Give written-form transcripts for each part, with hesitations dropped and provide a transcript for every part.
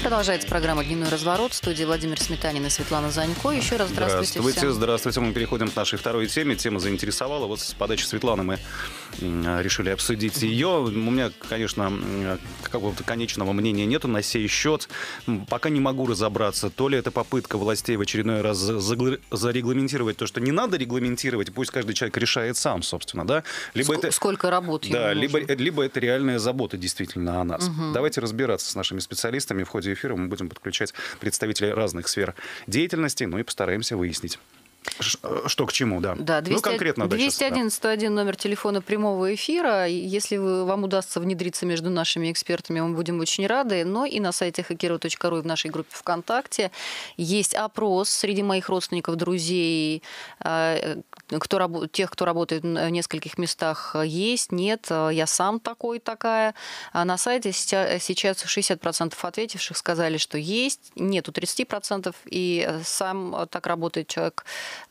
Продолжается программа «Дневной разворот». В студии Владимир Сметанин и Светлана Занько. Еще раз здравствуйте всем. Здравствуйте. Мы переходим к нашей второй теме. Тема заинтересовала. Вот с подачи Светланы мы решили обсудить ее. У меня, конечно, какого-то конечного мнения нету на сей счет. Пока не могу разобраться, то ли это попытка властей в очередной раз зарегламентировать то, что не надо регламентировать, пусть каждый человек решает сам, собственно, да? Либо сколько работ ему да, нужно. либо это реальная забота действительно о нас. Угу. Давайте разбираться с нашими специалистами. В ходе эфира мы будем подключать представителей разных сфер деятельности, ну и постараемся выяснить, что к чему, да. Да, 201-101 номер телефона прямого эфира. Если вам удастся внедриться между нашими экспертами, мы будем очень рады. Но и на сайте hackero.ru и в нашей группе ВКонтакте есть опрос среди моих родственников, друзей, тех, кто работает в нескольких местах, есть, нет, я сам такая. А на сайте сейчас 60% ответивших сказали, что есть, нету 30%, и сам так работает человек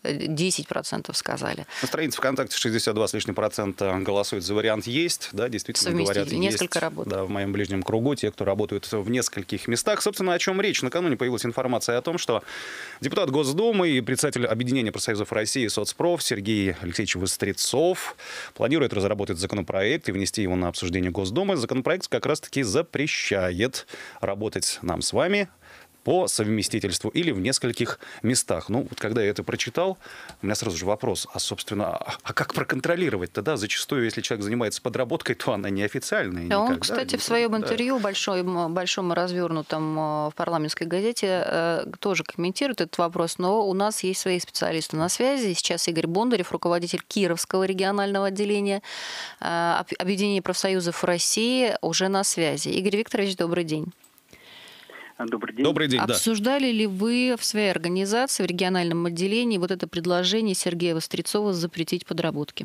10% сказали. На странице ВКонтакте 62 с лишним процента голосуют за вариант «есть». Да, действительно говорят, есть. Несколько работ. Да, в моем ближнем кругу те, кто работают в нескольких местах. Собственно, о чем речь? Накануне появилась информация о том, что депутат Госдумы и председатель Объединения профсоюзов России «Соцпроф» Сергей Алексеевич Вострецов планирует разработать законопроект и внести его на обсуждение Госдумы. Законопроект как раз-таки запрещает работать нам с вами по совместительству или в нескольких местах. Ну, вот когда я это прочитал, у меня сразу же вопрос, собственно, как проконтролировать-то, да? Зачастую, если человек занимается подработкой, то она неофициальная. Да, он, кстати, в своем интервью, большом и развернутом в парламентской газете, тоже комментирует этот вопрос, но у нас есть свои специалисты на связи. Сейчас Игорь Бондарев, руководитель Кировского регионального отделения Объединения профсоюзов России, уже на связи. Игорь Викторович, добрый день. Добрый день. Добрый день. Обсуждали ли вы в своей организации, в региональном отделении, вот это предложение Сергея Вострецова запретить подработки?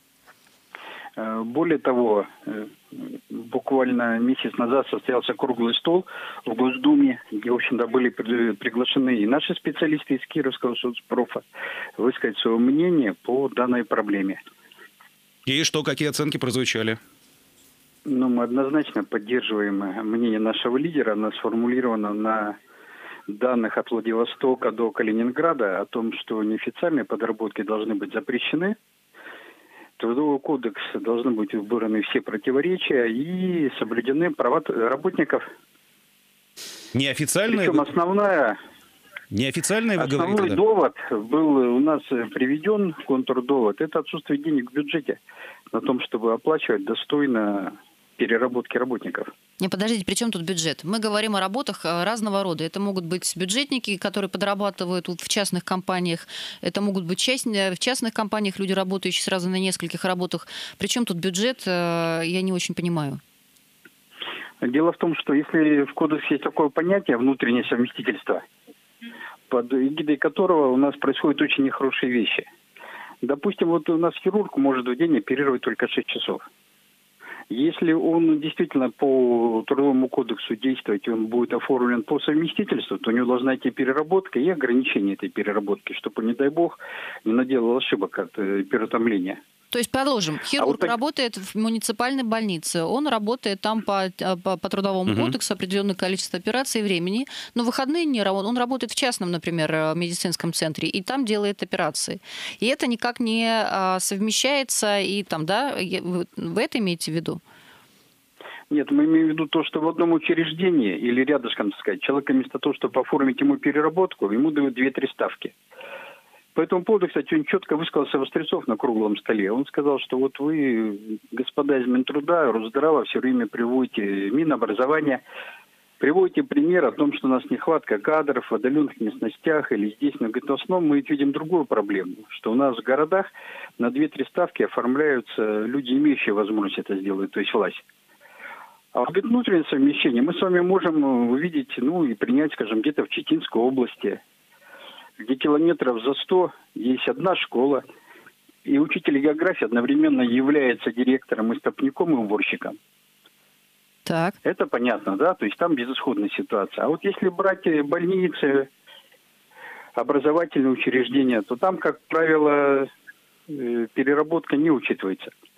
Более того, буквально месяц назад состоялся круглый стол в Госдуме, где, в общем-то, были приглашены и наши специалисты из Кировского соцпрофа высказать свое мнение по данной проблеме. И что, какие оценки прозвучали? Ну, мы однозначно поддерживаем мнение нашего лидера. Оно сформулировано на данных от Владивостока до Калининграда о том, что неофициальные подработки должны быть запрещены. Трудовой кодекс должны быть убраны все противоречия и соблюдены права работников. Неофициальные? Причем Неофициальные, вы говорите, основной довод был у нас приведен, контрдовод, это отсутствие денег в бюджете на том, чтобы оплачивать достойно переработки работников. Не, подождите, при чем тут бюджет? Мы говорим о работах разного рода. Это могут быть бюджетники, которые подрабатывают в частных компаниях. Это могут быть в частных компаниях люди, работающие сразу на нескольких работах. При чем тут бюджет, я не очень понимаю. Дело в том, что если в кодексе есть такое понятие внутреннее совместительство, под эгидой которого у нас происходят очень нехорошие вещи. Допустим, вот у нас хирург может в день оперировать только 6 часов. Если он действительно по Трудовому кодексу действовать, он будет оформлен по совместительству, то у него должна идти переработка и ограничение этой переработки, чтобы, не дай бог, не наделал ошибок от переутомления. То есть, продолжим. Хирург работает в муниципальной больнице, он работает там по Трудовому кодексу определенное количество операций и времени, но в выходные он работает в частном, например, медицинском центре, и там делает операции. И это никак не совмещается, и там, да, вы это имеете в виду? Нет, мы имеем в виду то, что в одном учреждении или рядышком, так сказать, человека вместо того, чтобы оформить ему переработку, ему дают 2-3 ставки. По этому поводу, кстати, он четко высказался Вострецов на круглом столе. Он сказал, что вот вы, господа из Минтруда, Росздрава, все время приводите Минобразование, приводите пример о том, что у нас нехватка кадров в отдаленных местностях или здесь. Но, говорит, в основном мы видим другую проблему, что у нас в городах на 2-3 ставки оформляются люди, имеющие возможность это сделать, то есть власть. А вот внутреннее совмещение мы с вами можем увидеть, ну и принять, скажем, где-то в Читинской области, где километров за 100 есть одна школа, и учитель географии одновременно является директором, истопником и уборщиком. Так. Это понятно, да? То есть там безысходная ситуация. А вот если брать больницы, образовательные учреждения, то там, как правило, переработка не учитывается.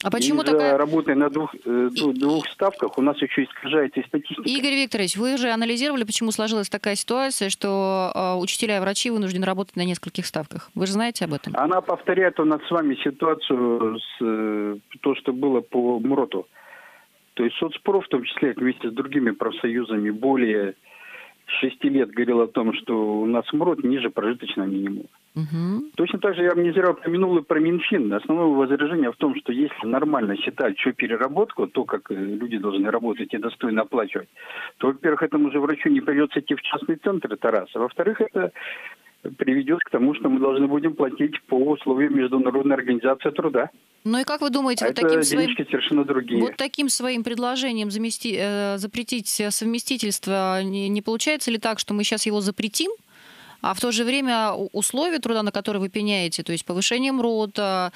А почему из-за работы на двух ставках у нас еще искажается и статистика. Игорь Викторович, вы же анализировали, почему сложилась такая ситуация, что учителя и врачи вынуждены работать на нескольких ставках. Вы же знаете об этом? Она повторяет у нас с вами ситуацию, то, что было по МРОТу. То есть соцпроф, в том числе вместе с другими профсоюзами, более 6 лет говорил о том, что у нас МРОТ ниже прожиточного минимума. Угу. Точно так же я вам не зря упомянул и про Минфин. Основное возражение в том, что если нормально считать всю переработку, то, как люди должны работать и достойно оплачивать, то, во-первых, этому же врачу не придется идти в частный центр, это раз. А во-вторых, это приведет к тому, что мы должны будем платить по условиям Международной организации труда. Ну и как вы думаете, вот таким своим предложением запретить совместительство, не получается ли так, что мы сейчас его запретим, а в то же время условия труда, на которые вы пеняете, то есть повышение МРОТа,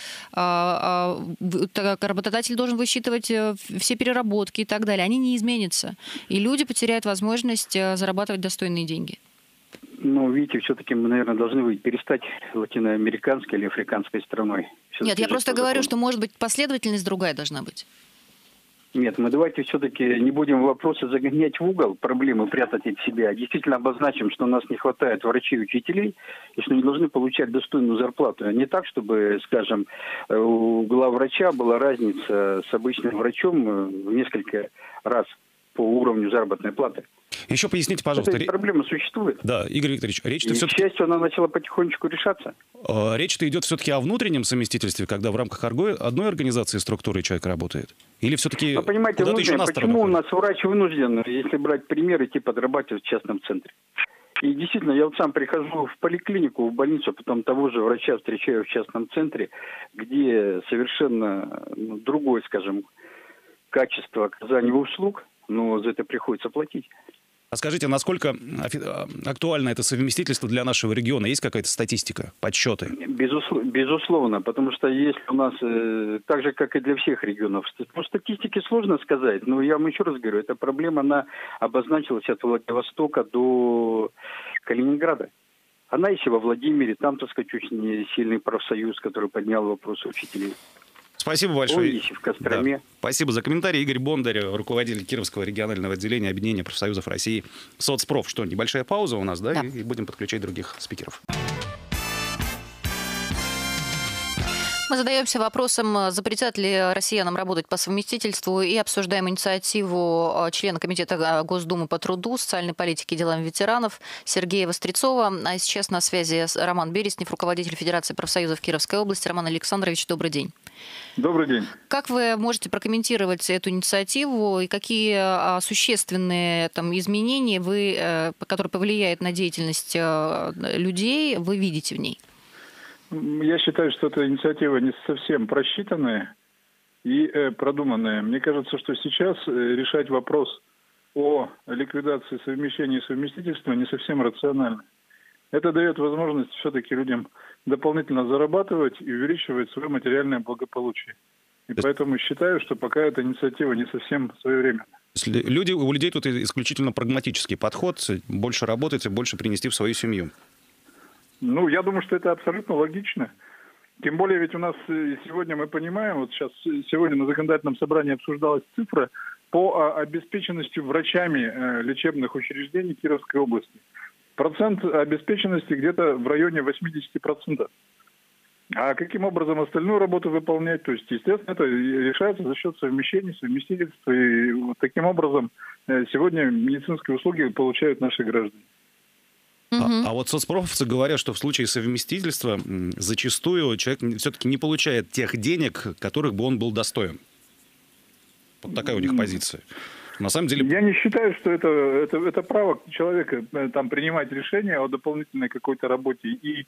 работодатель должен высчитывать все переработки и так далее, они не изменятся. И люди потеряют возможность зарабатывать достойные деньги. Ну, видите, все-таки мы, наверное, должны перестать латиноамериканской или африканской страной. Нет, я просто говорю, что, может быть, последовательность другая должна быть. Нет, мы давайте все-таки не будем вопросы загонять в угол, проблемы прятать от себя. Действительно обозначим, что у нас не хватает врачей и учителей, и что они должны получать достойную зарплату. А не так, чтобы, скажем, у главврача была разница с обычным врачом в несколько раз по уровню заработной платы. Еще поясните, пожалуйста. Эта проблема существует. Да, Игорь Викторович, речь-то все-таки... К счастью, она начала потихонечку решаться. Речь-то идет все-таки о внутреннем совместительстве, когда в рамках одной организации структуры человек работает? Или все-таки понимаете, куда-то еще на сторону? Почему у нас врач вынужден, если брать пример, идти подрабатывать в частном центре? И действительно, я вот сам прихожу в поликлинику, в больницу, потом того же врача встречаю в частном центре, где совершенно другое, скажем, качество оказания услуг, но за это приходится платить. А скажите, насколько актуально это совместительство для нашего региона? Есть какая-то статистика, подсчеты? Безусловно, потому что если у нас, так же, как и для всех регионов, по статистике сложно сказать, но я вам еще раз говорю, эта проблема, она обозначилась от Владивостока до Калининграда. Она еще во Владимире, там, так сказать, очень сильный профсоюз, который поднял вопросы учителей. Спасибо большое. В Костроме. Да. Спасибо за комментарий. Игорь Бондарь, руководитель Кировского регионального отделения Объединения профсоюзов России «Соцпроф». Что, небольшая пауза у нас, да? И будем подключать других спикеров. Мы задаемся вопросом, запретят ли россиянам работать по совместительству, и обсуждаем инициативу члена Комитета Госдумы по труду, социальной политике и делам ветеранов Сергея Вострецова. А сейчас на связи Роман Берестнев, руководитель Федерации профсоюзов Кировской области. Роман Александрович, добрый день. Добрый день. Как вы можете прокомментировать эту инициативу и какие существенные изменения, которые повлияют на деятельность людей, вы видите в ней? Я считаю, что эта инициатива не совсем просчитанная и продуманная. Мне кажется, что сейчас решать вопрос о ликвидации совмещения и совместительства не совсем рационально. Это дает возможность все-таки людям дополнительно зарабатывать и увеличивать свое материальное благополучие. И поэтому считаю, что пока эта инициатива не совсем своевременна. У людей тут исключительно прагматический подход, больше работать и больше принести в свою семью. Ну, я думаю, что это абсолютно логично. Тем более, ведь у нас сегодня мы понимаем, вот сейчас сегодня на законодательном собрании обсуждалась цифра по обеспеченности врачами лечебных учреждений Кировской области. Процент обеспеченности где-то в районе 80%. А каким образом остальную работу выполнять? То есть, естественно, это решается за счет совмещения, совместительства. И вот таким образом сегодня медицинские услуги получают наши граждане. А вот соцпрофовцы говорят, что в случае совместительства зачастую человек все-таки не получает тех денег, которых бы он был достоин. Вот такая у них позиция. На самом деле... Я не считаю, что это право человека принимать решение о дополнительной какой-то работе и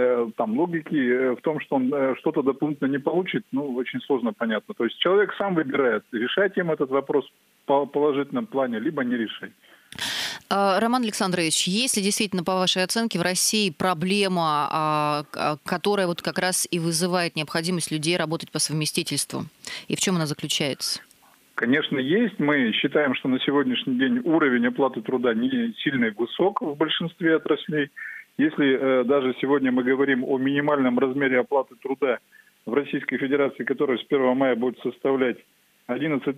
логики в том, что он что-то дополнительно не получит, очень сложно понятно. То есть человек сам выбирает, решать им этот вопрос по положительном плане, либо не решать. Роман Александрович, есть ли действительно, по вашей оценке, в России проблема, которая вот как раз и вызывает необходимость людей работать по совместительству? И в чем она заключается? Конечно, есть. Мы считаем, что на сегодняшний день уровень оплаты труда не сильно высок в большинстве отраслей. Если даже сегодня мы говорим о минимальном размере оплаты труда в Российской Федерации, который с 1 мая будет составлять 11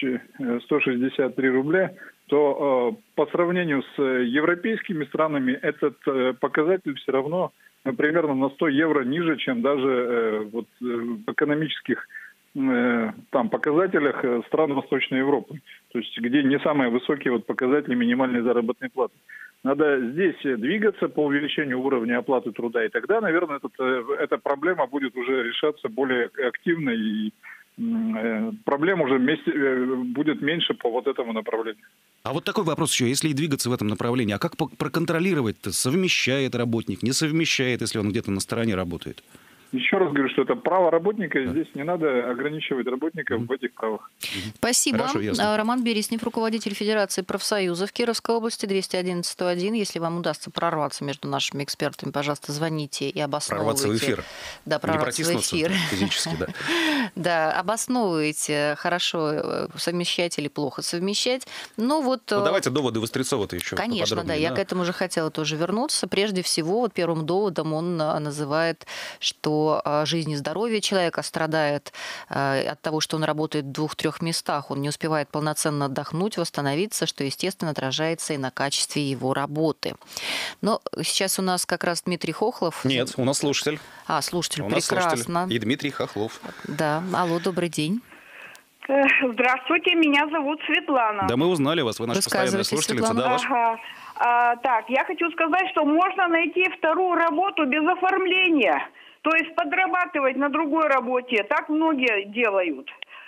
163 рубля, то по сравнению с европейскими странами этот показатель все равно примерно на 100 евро ниже, чем даже в экономических там показателях стран Восточной Европы, то есть где не самые высокие показатели минимальной заработной платы. Надо здесь двигаться по увеличению уровня оплаты труда, и тогда, наверное, эта проблема будет уже решаться более активно, и проблем уже будет меньше по этому направлению. А вот такой вопрос еще. Если и двигаться в этом направлении, а как проконтролировать-то? Совмещает работник, не совмещает, если он где-то на стороне работает? Еще раз говорю, что это право работника, здесь не надо ограничивать работников в этих правах. Спасибо. Хорошо, ясно. Роман Береснев, руководитель Федерации профсоюзов Кировской области, 211-101. Если вам удастся прорваться между нашими экспертами, пожалуйста, звоните и обосновывайте. Прорваться в эфир. Да, прорваться в эфир. Физически, да. Да, обосновывайте, хорошо совмещать или плохо совмещать. Давайте доводы Вострецова-то еще Конечно, поподробнее. да, я к этому же хотела тоже вернуться. Прежде всего, первым доводом он называет, что жизнь и здоровье человека страдает от того, что он работает в 2-3 местах. Он не успевает полноценно отдохнуть, восстановиться, что, естественно, отражается и на качестве его работы. Но сейчас у нас как раз Дмитрий Хохлов. Нет, у нас слушатель. Слушатель, у нас прекрасно. Слушатель. И Дмитрий Хохлов. Да, алло, добрый день. Здравствуйте, меня зовут Светлана. Да, мы узнали вас, вы наша постоянная слушательница. Да, так, я хочу сказать, что можно найти вторую работу без оформления. То есть подрабатывать на другой работе. Так многие делают.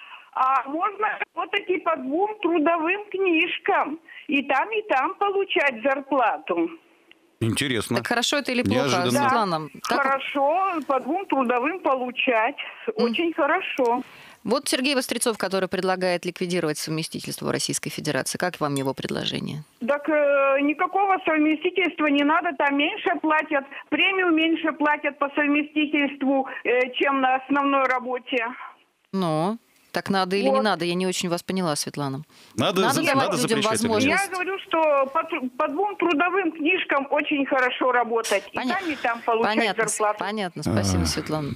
А можно работать и по 2 трудовым книжкам. И там получать зарплату. Интересно. Так хорошо это или плохо, Неожиданно. Светлана? Да, хорошо, по 2 трудовым получать. Очень хорошо. Вот Сергей Вострецов, который предлагает ликвидировать совместительство в Российской Федерации. Как вам его предложение? Так никакого совместительства не надо, там меньше платят, премию меньше платят по совместительству, чем на основной работе. Так надо или не надо? Я не очень вас поняла, Светлана. Надо давать людям возможность. Я говорю, что по 2 трудовым книжкам очень хорошо работать. И там получать зарплату. Понятно, спасибо, Светлана.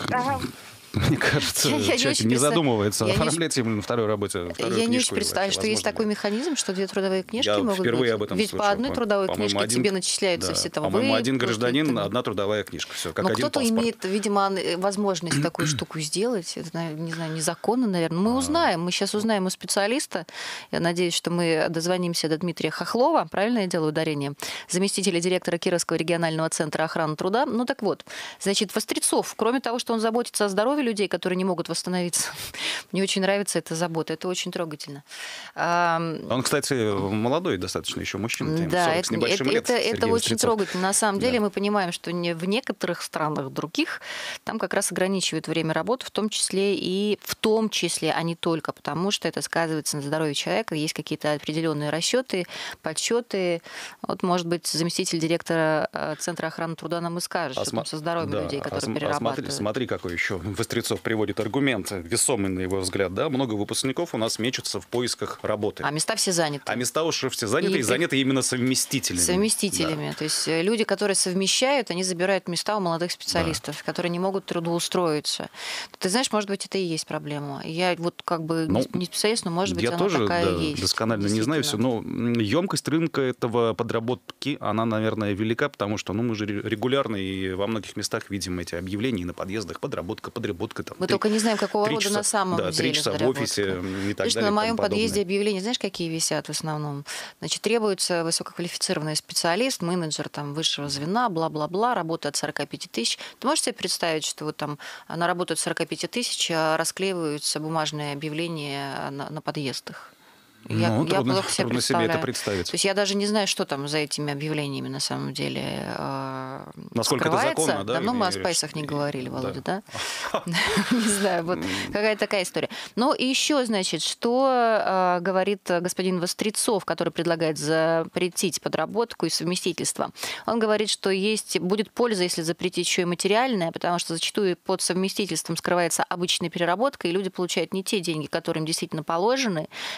Мне кажется, человек не задумывается, оформлять именно на второй работе. Я не очень представляю, что есть такой механизм, что 2 трудовые книжки могут быть. Впервые об этом Ведь слышал. по одной трудовой книжке тебе начисляются все там. По-моему, один гражданин, 1 трудовая книжка. Все, как но один кто-то паспорт. имеет, видимо, возможность такую штуку сделать. Это, не знаю, незаконно, наверное. Мы узнаем. Мы сейчас узнаем у специалиста. Я надеюсь, что мы дозвонимся до Дмитрия Хохлова. Правильно я делаю ударение? Заместителя директора Кировского регионального центра охраны труда. Так вот, значит, Вострецов, кроме того, что он заботится о здоровье людей, которые не могут восстановиться. Мне очень нравится эта забота. Это очень трогательно. Он, кстати, молодой достаточно еще мужчина. Да, 40 с небольшим лет. Это очень Вострецов. трогательно. На самом деле мы понимаем, что в некоторых странах других там как раз ограничивают время работы, в том числе, а не только, потому что это сказывается на здоровье человека. Есть какие-то определенные расчеты, подсчеты. Может быть, заместитель директора Центра охраны труда нам и скажет, что там со здоровьем людей, которые перерабатывают. Смотри, какой еще Вострецов приводит аргумент, весомый, на его взгляд. Да? Много выпускников у нас мечутся в поисках работы. А места все заняты. А места уже все заняты, и заняты именно совместителями. Совместителями. Да. То есть люди, которые совмещают, они забирают места у молодых специалистов, которые не могут трудоустроиться. Ты знаешь, может быть, это и есть проблема. Я не специалист, но, может быть, она такая и есть. Я тоже досконально не знаю все, но емкость рынка этого подработки, она, наверное, велика, потому что мы же регулярно и во многих местах видим эти объявления на подъездах: подработка. Там, мы только не знаем, какого рода на самом деле. 3 часа в офисе и так далее. На моем подъезде объявления, знаешь, какие висят в основном? Значит, требуется высококвалифицированный специалист, менеджер высшего звена, бла-бла-бла, работа от 45 тысяч. Ты можешь себе представить, что на работу от 45 тысяч расклеиваются бумажные объявления на подъездах? Я трудно себе это представить. То есть я даже не знаю, что там за этими объявлениями на самом деле насколько это законно, да? Давно мы о спайсах не говорили, Володя, да? Не знаю, вот какая-то такая история. Но еще, значит, что говорит господин Вострецов, который предлагает запретить подработку и совместительство. Он говорит, что будет польза, если запретить еще и материальное, потому что зачастую под совместительством скрывается обычная переработка, и люди получают не те деньги, которые им действительно положены. Это если там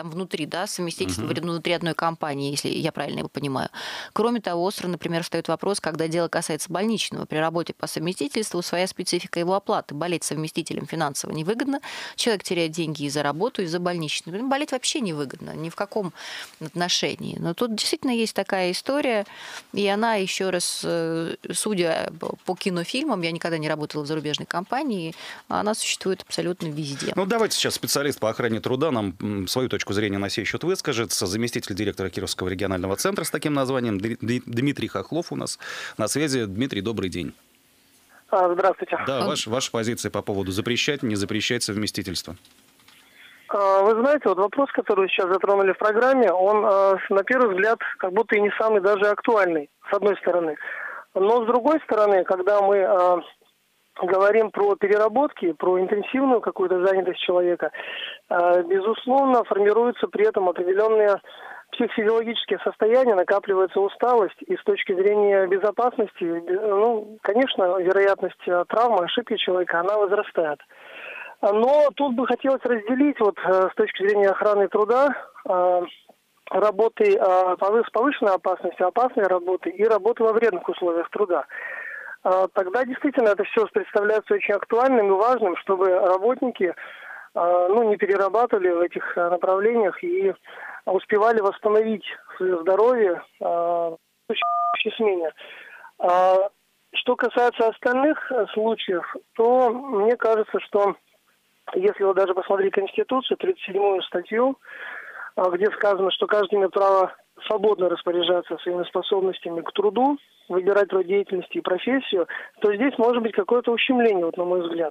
там внутри, да, совместительство внутри одной компании, если я правильно его понимаю. Кроме того, остро, например, встает вопрос, когда дело касается больничного. При работе по совместительству своя специфика его оплаты. Болеть совместителем финансово невыгодно. Человек теряет деньги и за работу, и за больничный. Болеть вообще невыгодно, ни в каком отношении. Но тут действительно есть такая история, и она, еще раз, судя по кинофильмам, я никогда не работала в зарубежной компании, она существует абсолютно везде. Ну, давайте сейчас специалист по охране труда нам свою точку зрения на сей счет выскажется. Заместитель директора Кировского регионального центра с таким названием Дмитрий Хохлов у нас на связи. Дмитрий, добрый день. Здравствуйте. Да, ваша позиция по поводу запрещать, не запрещать совместительство. Вы знаете, вот вопрос, который сейчас затронули в программе, он, на первый взгляд, как будто и не самый даже актуальный, с одной стороны. Но, с другой стороны, когда мы говорим про переработки, про интенсивную какую-то занятость человека, безусловно, формируются при этом определенные психофизиологические состояния, накапливается усталость, и с точки зрения безопасности, ну, конечно, вероятность травмы, ошибки человека, она возрастает. Но тут бы хотелось разделить вот с точки зрения охраны труда работы с повышенной опасностью, опасные работы и работы во вредных условиях труда. Тогда действительно это все представляется очень актуальным и важным, чтобы работники не перерабатывали в этих направлениях и успевали восстановить свое здоровье в следующей смене. Что касается остальных случаев, то мне кажется, что если вы даже посмотреть Конституцию, 37-ю статью, где сказано, что каждый имеет право свободно распоряжаться своими способностями к труду, выбирать род деятельности и профессию, то здесь может быть какое-то ущемление, вот, на мой взгляд.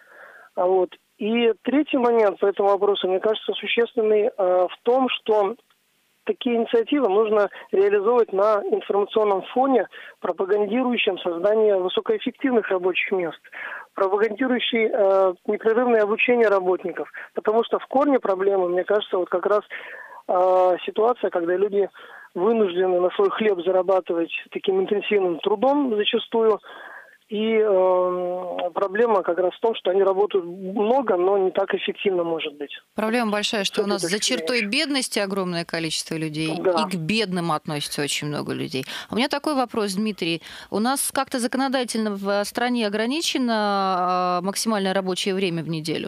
И третий момент по этому вопросу, мне кажется, существенный в том, что такие инициативы нужно реализовывать на информационном фоне, пропагандирующем создание высокоэффективных рабочих мест, пропагандирующий непрерывное обучение работников. Потому что в корне проблемы, мне кажется, вот как раз ситуация, когда люди вынуждены на свой хлеб зарабатывать таким интенсивным трудом зачастую. И проблема как раз в том, что они работают много, но не так эффективно, может быть. Проблема большая, что у нас за чертой бедности огромное количество людей, да. И к бедным относится очень много людей. У меня такой вопрос, Дмитрий. У нас как-то законодательно в стране ограничено максимальное рабочее время в неделю?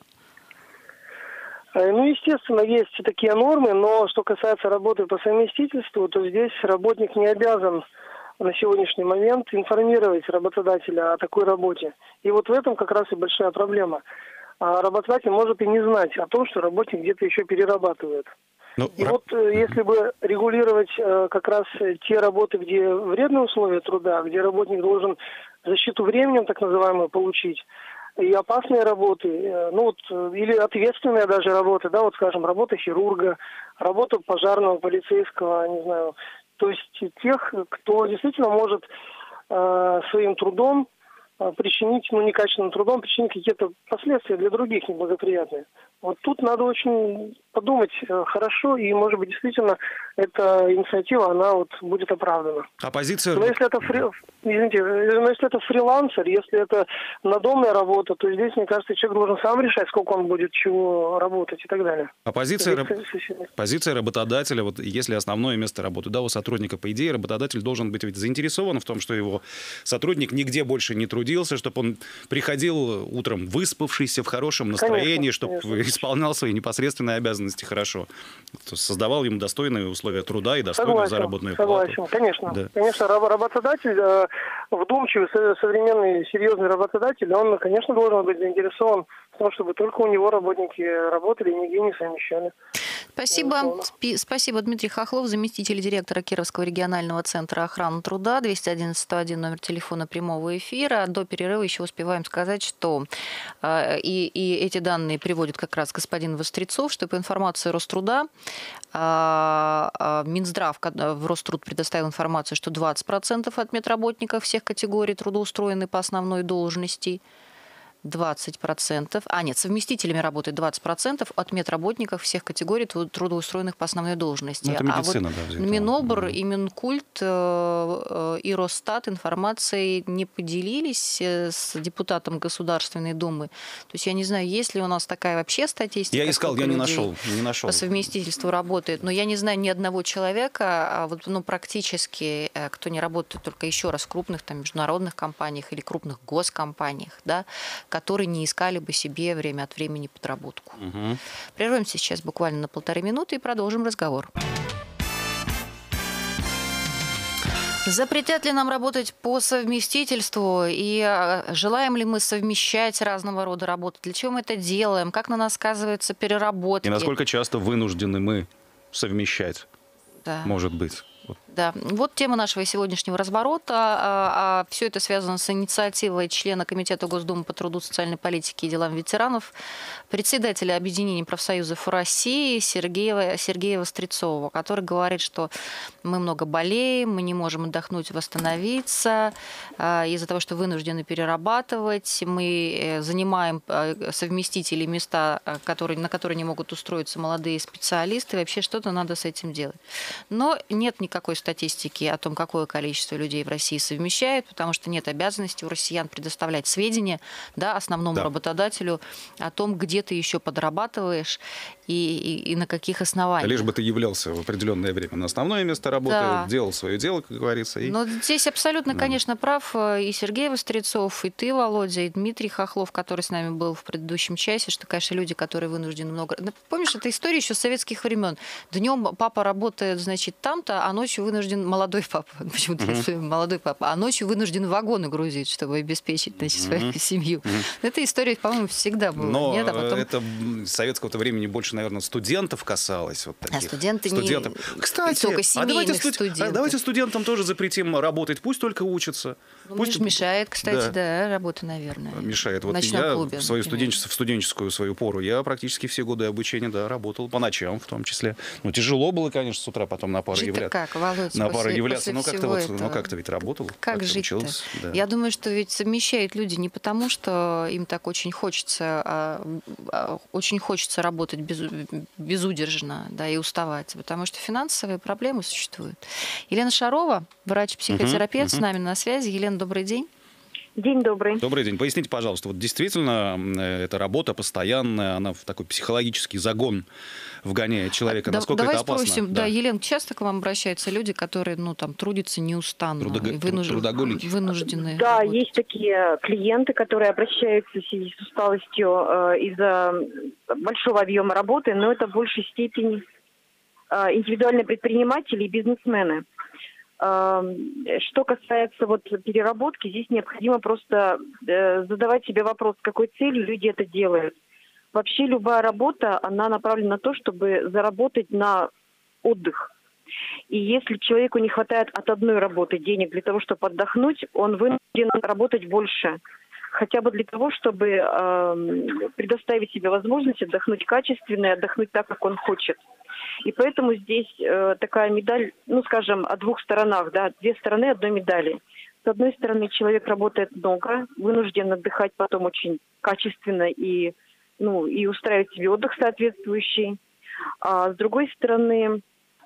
Ну, естественно, есть такие нормы, но что касается работы по совместительству, то здесь работник не обязан на сегодняшний момент информировать работодателя о такой работе. И вот в этом как раз и большая проблема. Работодатель может и не знать о том, что работник где-то еще перерабатывает. И вот если бы регулировать как раз те работы, где вредные условия труда, где работник должен защиту временем, так называемую, получить, и опасные работы, или ответственные даже работы, да, вот скажем, работа хирурга, работа пожарного, полицейского, не знаю, то есть тех, кто действительно может своим трудом причинить, некачественным трудом причинить какие-то последствия для других неблагоприятные. Вот тут надо очень подумать хорошо, и, может быть, действительно, эта инициатива, она вот будет оправдана. Оппозиция... Но если это если это фрилансер, если это надомная работа, то здесь, мне кажется, человек должен сам решать, сколько он будет чего работать и так далее. Позиция работодателя, вот если основное место работы, да, у сотрудника, по идее, работодатель должен быть ведь заинтересован в том, что его сотрудник нигде больше не трудился, чтобы он приходил утром выспавшийся, в хорошем настроении, чтобы исполнял свои непосредственные обязанности хорошо. Создавал ему достойные условия труда и достойную заработную плату. Согласен, конечно. Да. Конечно, работодатель, вдумчивый, современный, серьезный работодатель, он, конечно, должен быть заинтересован в том, чтобы только у него работники работали и нигде не совмещали. Спасибо. Спасибо, Дмитрий Хохлов, заместитель директора Кировского регионального центра охраны труда. 211-101 номер телефона прямого эфира. До перерыва еще успеваем сказать, что и эти данные приводит как раз господин Вострецов, что по информации Роструда, Минздрав в Роструд предоставил информацию, что 20% от медработников всех категорий трудоустроены по основной должности. 20%. Нет, совместителями работает 20% от медработников всех категорий трудоустроенных по основной должности. Это медицина, да, взято. Минобр и Минкульт и Росстат информацией не поделились с депутатом Государственной Думы. То есть я не знаю, есть ли у нас такая вообще статистика. Я искал, я не нашел. По совместительству работает. Но я не знаю ни одного человека, практически, кто не работает только еще раз в крупных международных компаниях или крупных госкомпаниях, да, которые не искали бы себе время от времени подработку. Угу. Прервемся сейчас буквально на 1,5 минуты и продолжим разговор. Запретят ли нам работать по совместительству? И желаем ли мы совмещать разного рода работы? Для чего мы это делаем? Как на нас сказываются переработки? И насколько часто вынуждены мы совмещать? Да. Может быть. Да, вот тема нашего сегодняшнего разворота. Все это связано с инициативой члена Комитета Госдумы по труду, социальной политике и делам ветеранов, председателя Объединения профсоюзов России Сергея Вострецова, который говорит, что мы много болеем, мы не можем отдохнуть, восстановиться из-за того, что вынуждены перерабатывать. Мы занимаем совместители места, на которые не могут устроиться молодые специалисты. Вообще что-то надо с этим делать. Но нет никакой статистики о том, какое количество людей в России совмещают, потому что нет обязанности у россиян предоставлять сведения, да, основному работодателю о том, где ты еще подрабатываешь и на каких основаниях. Лишь бы ты являлся в определенное время на основное место работы, делал свое дело, как говорится. Но здесь абсолютно, конечно, прав и Сергей Вострецов, и ты, Володя, и Дмитрий Хохлов, который с нами был в предыдущем часе, что, конечно, люди, которые вынуждены много... Помнишь, это история еще с советских времен. Днем папа работает, значит, там-то, а ночью вынужден... Молодой папа, почему-то молодой папа, а ночью вынужден вагоны грузить, чтобы обеспечить, значит, свою семью. Эта история, по-моему, всегда была. Но это советского времени больше, наверное, студентов касалось. Вот таких. Студенты. Кстати, давайте студентам тоже запретим работать, пусть только учатся. Пусть мешает, кстати, да, работа, наверное. Мешает. Вот я в свою студенческую свою пору, я практически все годы обучения, работал по ночам в том числе. Ну, тяжело было, конечно, с утра потом на пару являться. Как, Володь, на пару являться, но как-то как-то ведь работал. Как жить-то? Да. Я думаю, что ведь совмещают люди не потому, что им так очень хочется, работать безудержно, да, и уставать, потому что финансовые проблемы существуют. Елена Шарова, врач-психотерапевт, с нами на связи. Елена, добрый день. День добрый. Добрый день. Поясните, пожалуйста, вот действительно эта работа постоянная, она в такой психологический загон вгоняет человека. Насколько это опасно? Давай спросим, Елена, часто к вам обращаются люди, которые, трудятся неустанно, вынуждены. Да, работать. Есть такие клиенты, которые обращаются с усталостью из-за большого объема работы, но это в большей степени индивидуальные предприниматели и бизнесмены. Что касается переработки, здесь необходимо просто задавать себе вопрос, с какой целью люди это делают. Вообще любая работа, она направлена на то, чтобы заработать на отдых. И если человеку не хватает от одной работы денег для того, чтобы отдохнуть, он вынужден работать больше. Хотя бы для того, чтобы предоставить себе возможность отдохнуть качественно и отдохнуть так, как он хочет. И поэтому здесь такая медаль, о двух сторонах, две стороны одной медали. С одной стороны, человек работает много, вынужден отдыхать потом очень качественно и устраивать себе отдых соответствующий. А с другой стороны,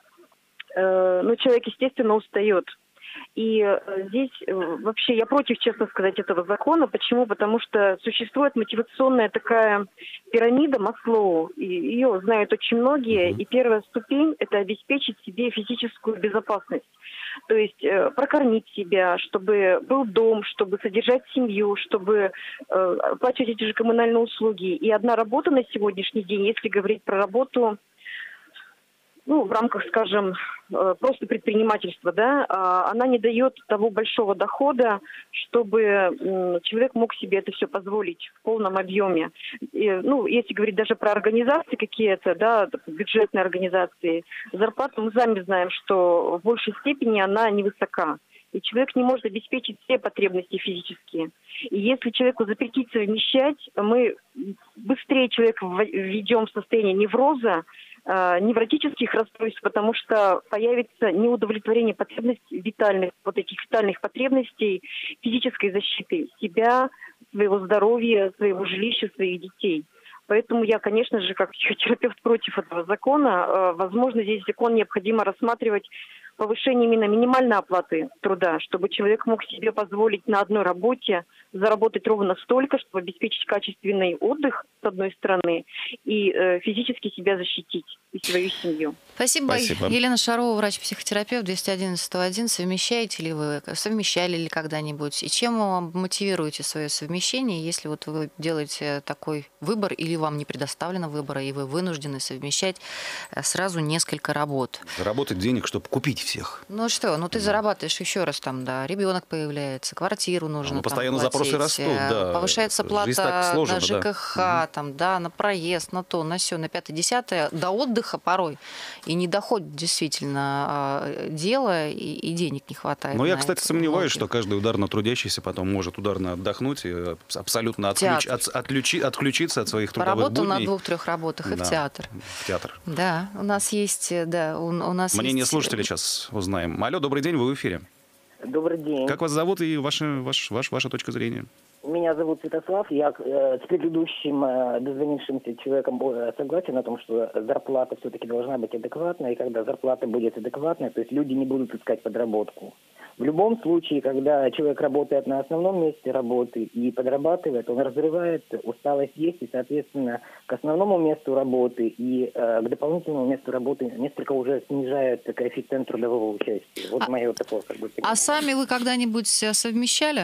человек, естественно, устает. И здесь вообще я против, честно сказать, этого закона. Почему? Потому что существует мотивационная такая пирамида Маслоу. И ее знают очень многие. И первая ступень – это обеспечить себе физическую безопасность. То есть прокормить себя, чтобы был дом, чтобы содержать семью, чтобы оплачивать эти же коммунальные услуги. И одна работа на сегодняшний день, если говорить про работу, в рамках, скажем, просто предпринимательства, она не дает того большого дохода, чтобы человек мог себе это все позволить в полном объеме. Если говорить даже про организации какие-то, бюджетные организации, зарплата, мы сами знаем, что в большей степени она невысока. И человек не может обеспечить все потребности физические. И если человеку запретить совмещать, мы быстрее человека введем в состояние невроза, невротических расстройств, потому что появится неудовлетворение потребностей витальных, этих витальных потребностей физической защиты себя, своего здоровья, своего жилища, своих детей. Поэтому я, конечно же, как терапевт против этого закона. Возможно, здесь закон необходимо рассматривать повышение именно минимальной оплаты труда, чтобы человек мог себе позволить на одной работе заработать ровно столько, чтобы обеспечить качественный отдых, с одной стороны, и физически себя защитить и свою семью. Спасибо. Елена Шарова, врач-психотерапевт, 201-101. Совмещали ли когда-нибудь? И чем вы мотивируете свое совмещение, если вот вы делаете такой выбор, или вам не предоставлено выбора, и вы вынуждены совмещать сразу несколько работ? Заработать денег, чтобы купить всех. Ну что, ты зарабатываешь еще раз там, да, ребенок появляется, квартиру нужно постоянно там запросы растут, да. Повышается плата сложно, на ЖКХ, да. Там, да, на проезд, на то, на сё, на 5-10, до отдыха порой. И не доходит действительно дело, и денег не хватает. Но я, кстати, сомневаюсь, что каждый ударно трудящийся потом может ударно отдохнуть и абсолютно отключиться от своих трудовых будней. Поработал на 2-3 работах и в театр. В театр. Да, у нас есть, у нас Мнение есть... слушателя сейчас узнаем. Алло, добрый день, вы в эфире. Добрый день. Как вас зовут и ваша точка зрения? Меня зовут Святослав. Я с предыдущим дозвонившимся человеком согласен о том, что зарплата все-таки должна быть адекватной, и когда зарплата будет адекватной, то есть люди не будут искать подработку. В любом случае, когда человек работает на основном месте работы и подрабатывает, он разрывает, усталость есть, и, соответственно, к основному месту работы и к дополнительному месту работы несколько уже снижает коэффициент трудового участия. Вот мое такое понимание. А сами вы когда-нибудь совмещали?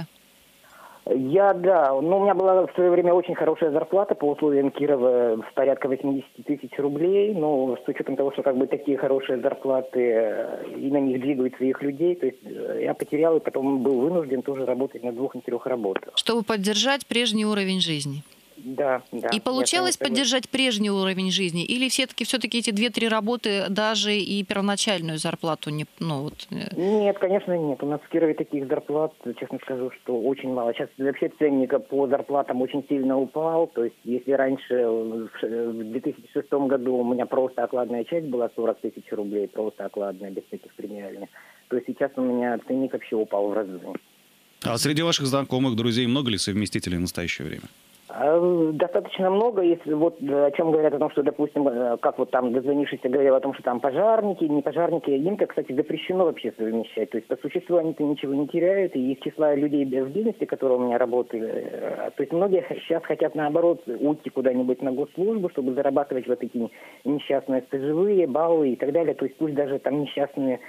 Да. У меня была в свое время очень хорошая зарплата по условиям Кирова в порядка 80 тысяч рублей. Но с учетом того, что такие хорошие зарплаты и на них двигают своих людей, то есть я потерял и потом был вынужден тоже работать на 2 и 3 работах. Чтобы поддержать прежний уровень жизни? Да. И получалось поддержать прежний уровень жизни? Или все-таки эти 2-3 работы даже и первоначальную зарплату не... Нет, конечно, нет. У нас в Кирове таких зарплат, честно скажу, что очень мало. Сейчас вообще ценник по зарплатам очень сильно упал. То есть если раньше, в 2006 году у меня просто окладная часть была 40 тысяч рублей, просто окладная, без всяких премиальных, то сейчас у меня ценник вообще упал в разы. А среди ваших знакомых, друзей много ли совместителей в настоящее время? Достаточно много. Если о чем говорят о том, что, допустим, как там дозвонившийся говорил о том, что там пожарники, не пожарники, им-то, кстати, запрещено вообще совмещать. То есть, по существу, они-то ничего не теряют. И из числа людей в бизнесе, которые у меня работали, то есть многие сейчас хотят, наоборот, уйти куда-нибудь на госслужбу, чтобы зарабатывать вот эти несчастные стажевые, баллы и так далее. То есть пусть даже там несчастные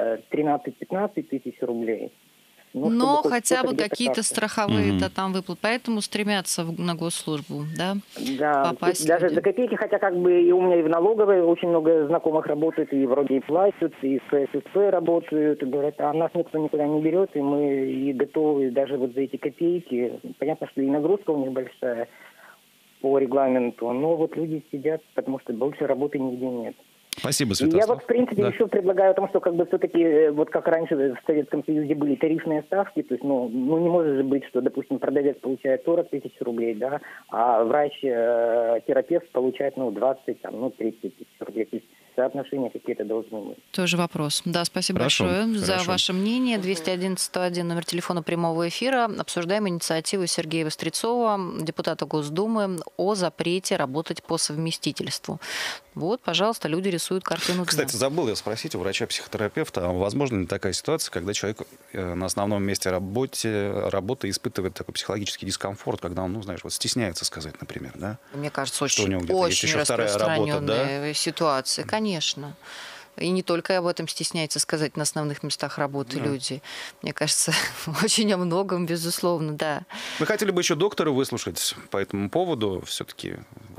13-15 тысяч рублей. Но хотя бы какие-то страховые там выплаты. Поэтому стремятся на госслужбу, да? Да, попасть даже люди. за копейки, хотя и у меня и в налоговой очень много знакомых работают, и вроде и платят, и в КССП работают, и говорят, а нас никто никуда не берет, и мы и готовы даже за эти копейки. Понятно, что и нагрузка у них большая по регламенту, но люди сидят, потому что больше работы нигде нет. Спасибо, Святослав. Я в принципе, еще предлагаю о том, что все-таки, как раньше в Советском Союзе были тарифные ставки, то есть, не может же быть, что, допустим, продавец получает 40 тысяч рублей, да, а врач-терапевт получает, 20, 30 тысяч рублей. То есть соотношения какие-то должны быть. Тоже вопрос. Да, спасибо большое за ваше мнение. 201-101, номер телефона прямого эфира. Обсуждаем инициативу Сергея Вострецова, депутата Госдумы, о запрете работать по совместительству. Пожалуйста, люди рисуют картину дня. Кстати, забыл я спросить у врача-психотерапевта, а возможно ли такая ситуация, когда человек на основном месте работы испытывает такой психологический дискомфорт, когда он, стесняется сказать, например, да? Мне кажется, очень распространенная ситуация, конечно. И не только об этом стесняется сказать на основных местах работы люди. Мне кажется, очень о многом, безусловно, да. Мы хотели бы еще доктора выслушать по этому поводу. Все-таки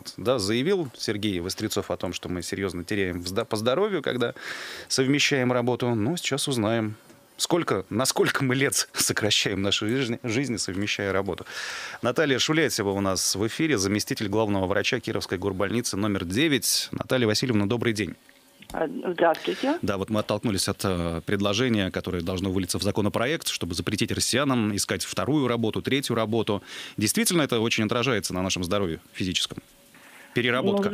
заявил Сергей Вострецов о том, что мы серьезно теряем по здоровью, когда совмещаем работу. Сейчас узнаем. Насколько мы лет сокращаем нашу жизнь, совмещая работу. Наталья Шуляйцева у нас в эфире, заместитель главного врача Кировской горбольницы номер 9. Наталья Васильевна, добрый день. Здравствуйте. Да, мы оттолкнулись от предложения, которое должно вылиться в законопроект, чтобы запретить россиянам искать вторую работу, третью работу. Действительно, это очень отражается на нашем здоровье физическом? Переработка.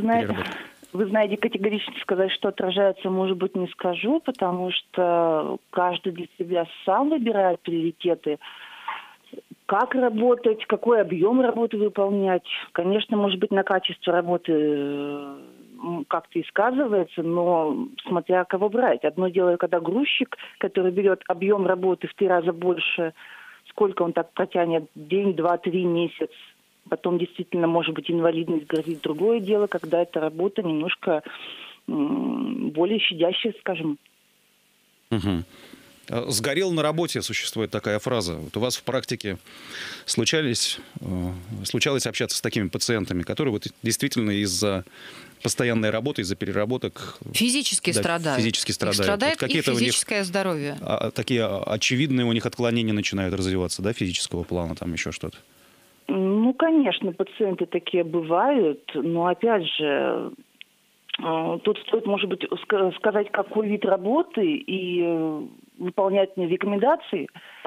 Вы знаете, категорически сказать, что отражается, может быть, не скажу, потому что каждый для себя сам выбирает приоритеты. как работать, какой объем работы выполнять. Конечно, может быть, на качество работы как-то и сказывается, но смотря кого брать. Одно дело, когда грузчик, который берет объем работы в 3 раза больше, сколько он так протянет, день, 2, 3, месяц, потом действительно, может быть, инвалидность грозит. Другое дело, когда эта работа немножко более щадящая, скажем. Угу. «Сгорел на работе» существует такая фраза. Вот у вас в практике случалось общаться с такими пациентами, которые вот действительно из-за постоянной работы, из-за переработок физически страдают. Физически страдают. Их страдает вот их физическое здоровье. Такие очевидные у них отклонения начинают развиваться, да, физического плана, там еще что-то? Ну, конечно, пациенты такие бывают, но опять же, тут стоит, может быть, сказать, какой вид работы и выполнять рекомендации.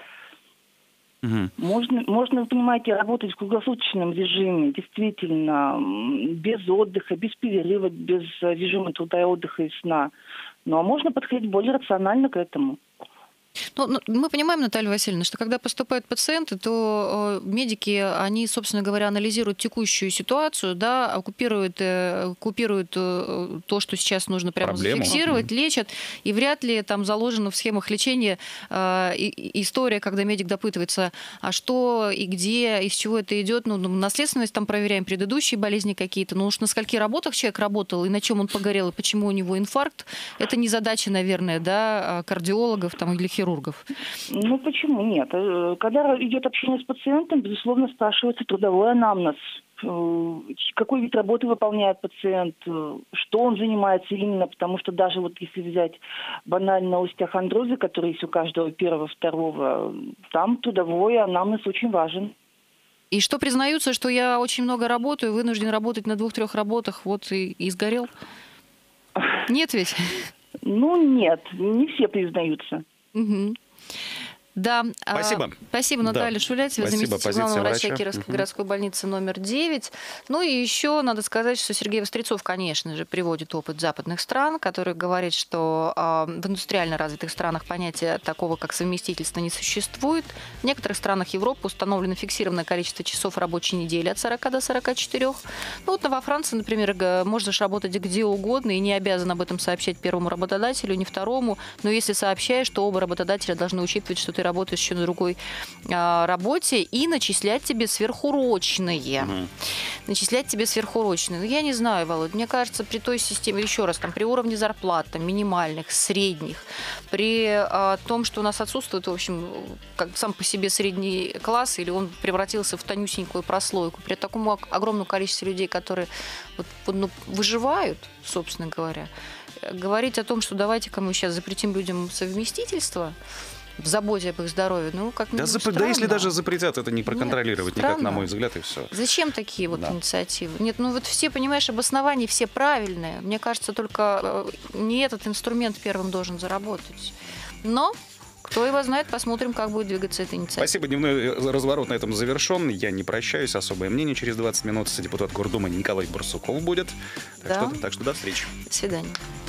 Угу. Можно, вы понимаете, работать в круглосуточном режиме, действительно, без отдыха, без перерыва, без режима труда и отдыха и сна. Ну, а можно подходить более рационально к этому. Ну, мы понимаем, Наталья Васильевна, что когда поступают пациенты, то медики, они, собственно говоря, анализируют текущую ситуацию, да, купируют то, что сейчас нужно прямо зафиксировать, лечат, и вряд ли там заложена в схемах лечения история, когда медик допытывается, а что и где, из чего это идет, ну, наследственность там проверяем, предыдущие болезни какие-то, ну уж на скольких работах человек работал, и на чем он погорел, и почему у него инфаркт, это не задача, наверное, да, кардиологов там, или хирургов. Ну, почему нет? Когда идет общение с пациентом, безусловно, спрашивается трудовой анамнез. Какой вид работы выполняет пациент, что он занимается именно, потому что даже вот если взять банально остеохондрозы, которые есть у каждого первого, второго, там трудовой анамнез очень важен. И что признаются, что я очень много работаю, вынужден работать на 2-3 работах, вот и сгорел? Нет ведь? Ну, нет, не все признаются. Угу. Да. Спасибо. Спасибо, Наталья Шулятьева, заместитель главного врача Кировской городской больницы номер 9. Ну и еще надо сказать, что Сергей Вострецов, конечно же, приводит опыт западных стран, который говорит, что в индустриально развитых странах понятия такого, как совместительство, не существует. В некоторых странах Европы установлено фиксированное количество часов рабочей недели от 40 до 44. Ну вот во Франции, например, можешь работать где угодно и не обязан об этом сообщать первому работодателю, не второму. Но если сообщаешь, то оба работодателя должны учитывать, что ты работаешь еще на другой работе, и начислять тебе сверхурочные. Начислять тебе сверхурочные. Ну, я не знаю, Володь, мне кажется, при той системе, еще раз, там, при уровне зарплат, там, минимальных, средних, при том, что у нас отсутствует, в общем, как сам по себе средний класс, или он превратился в тонюсенькую прослойку, при таком огромном количестве людей, которые выживают, собственно говоря, говорить о том, что давайте-ка мы сейчас запретим людям совместительство, в заботе об их здоровье, ну, как минимум, да, если даже запретят, это не проконтролировать никак, на мой взгляд, и все. Зачем такие вот инициативы? Нет, ну вот все, понимаешь, обоснования все правильные. Мне кажется, только не этот инструмент первым должен заработать. Но кто его знает, посмотрим, как будет двигаться эта инициатива. Спасибо. Дневной разворот на этом завершен. Я не прощаюсь. Особое мнение через 20 минут. Депутат Гордумы Николай Барсуков будет. Так что до встречи. До свидания.